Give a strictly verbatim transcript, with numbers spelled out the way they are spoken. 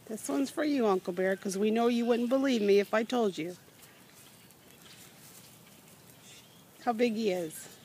This one's for you, Uncle Bear, because we know you wouldn't believe me if I told you how big he is.